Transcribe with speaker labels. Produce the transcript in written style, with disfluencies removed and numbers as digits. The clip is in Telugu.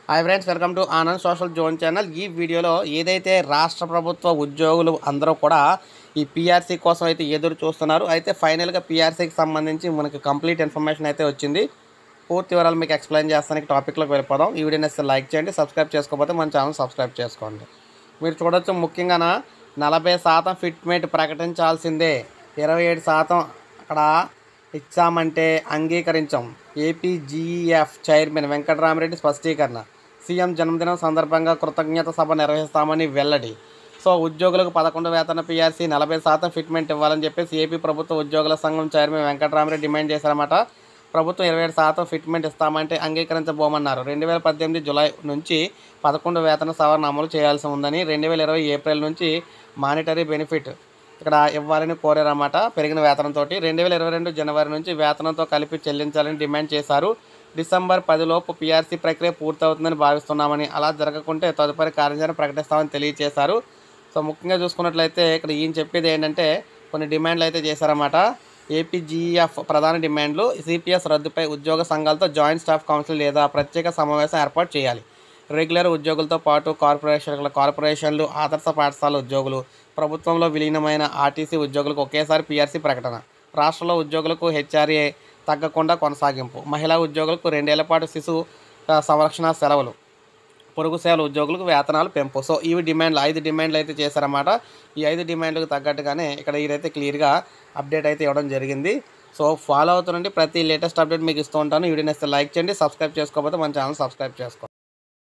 Speaker 1: Hi friends, welcome to Anand social zone channel. ఈ వీడియోలో ఏదైతే రాష్ట్ర ప్రభుత్వ ఉద్యోగులు అందరూ కూడా ఈ పీఆర్సీ కోసం అయితే ఎదురు చూస్తున్నారు. అయితే ఫైనల్గా పీఆర్సీకి సంబంధించి మనకి కంప్లీట్ ఇన్ఫర్మేషన్ అయితే వచ్చింది. పూర్తి వివరాలు మీకు ఎక్స్ప్లెయిన్ చేస్తానికి టాపిక్లోకి వెళ్ళిపోదాం. ఈ వీడియోని అయితే లైక్ చేయండి, సబ్స్క్రైబ్ చేసుకోకపోతే మన ఛానల్ సబ్స్క్రైబ్ చేసుకోండి. మీరు చూడొచ్చు, ముఖ్యంగా 40% ఫిట్మెంట్ ప్రకటించాల్సిందే, 27% అక్కడ ఇచ్చామంటే అంగీకరించాం. ఏపీజీఈఎఫ్ చైర్మన్ వెంకటరామరెడ్డి స్పష్టీకరణ. సీఎం జన్మదినం సందర్భంగా కృతజ్ఞత సభ నిర్వహిస్తామని వెల్లడి. సో ఉద్యోగులకు 11 వేతన పీఆర్సీ 40% ఫిట్మెంట్ ఇవ్వాలని చెప్పేసి ఏపీ ప్రభుత్వ ఉద్యోగుల సంఘం చైర్మన్ వెంకటరామరెడ్డి డిమాండ్ చేశారన్నమాట. ప్రభుత్వం 27% ఫిట్మెంట్ ఇస్తామంటే అంగీకరించబోమన్నారు. 2018 జూలై నుంచి 11 వేతన సవరణ అమలు చేయాల్సి ఉందని, 2020 ఏప్రిల్ నుంచి మానిటరీ బెనిఫిట్ ఇక్కడ ఇవ్వాలని కోరారన్నమాట. పెరిగిన వేతనంతో 2022 జనవరి నుంచి వేతనంతో కలిపి చెల్లించాలని డిమాండ్ చేశారు. డిసెంబర్ 10 లోపు పీఆర్సీ ప్రక్రియ పూర్తవుతుందని భావిస్తున్నామని, అలా జరగకుంటే తదుపరి కార్యాచరణ ప్రకటిస్తామని తెలియజేశారు. సో ముఖ్యంగా చూసుకున్నట్లయితే ఇక్కడ ఈయన చెప్పేది ఏంటంటే కొన్ని డిమాండ్లు అయితే చేశారన్నమాట. ఏపీజీఎఫ్ ప్రధాన డిమాండ్లు: సిపిఎస్ రద్దుపై ఉద్యోగ సంఘాలతో జాయింట్ స్టాఫ్ కౌన్సిల్ లేదా ప్రత్యేక సమావేశం ఏర్పాటు చేయాలి. రెగ్యులర్ ఉద్యోగులతో పాటు కార్పొరేషన్లు, ఆదర్శ పాఠశాల ఉద్యోగులు, ప్రభుత్వంలో విలీనమైన ఆర్టీసీ ఉద్యోగులకు ఒకేసారి పీఆర్సీ ప్రకటన. రాష్ట్రంలో ఉద్యోగులకు హెచ్ఆర్ఏ తగ్గకుండా కొనసాగింపు. మహిళా ఉద్యోగులకు 2 ఏళ్ల పాటు శిశు సంరక్షణ సెలవులు. పొరుగు సేవల ఉద్యోగులకు వేతనాలు పెంపు. సో ఇవి డిమాండ్లు, 5 డిమాండ్లు అయితే చేశారన్నమాట. ఈ 5 డిమాండ్లకు తగ్గట్టుగానే ఇక్కడ ఈరైతే క్లియర్గా అప్డేట్ అయితే ఇవ్వడం జరిగింది. సో ఫాలో అవుతుండండి, ప్రతి లేటెస్ట్ అప్డేట్ మీకు ఇస్తూ ఉంటాను. వీడియోని లైక్ చేయండి, సబ్స్క్రైబ్ చేసుకోకపోతే మన ఛానల్ సబ్స్క్రైబ్ చేసుకోండి.